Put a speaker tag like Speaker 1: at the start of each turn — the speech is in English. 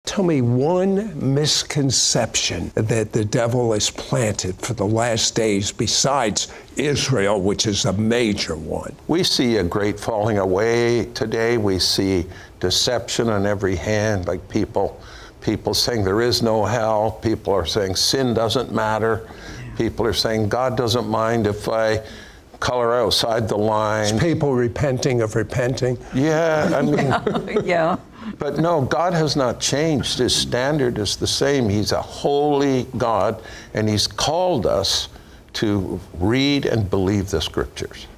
Speaker 1: Tell me one misconception that the devil has planted for the last days besides Israel, which is a major one.
Speaker 2: We see a great falling away today. We see deception on every hand, like people saying there is no hell. People are saying sin doesn't matter. People are saying God doesn't mind if I color outside the line.
Speaker 1: It's people repenting of repenting.
Speaker 2: Yeah, I mean,
Speaker 3: yeah.
Speaker 2: But no, God has not changed. His standard is the same. He's a holy God, and He's called us to read and believe the Scriptures.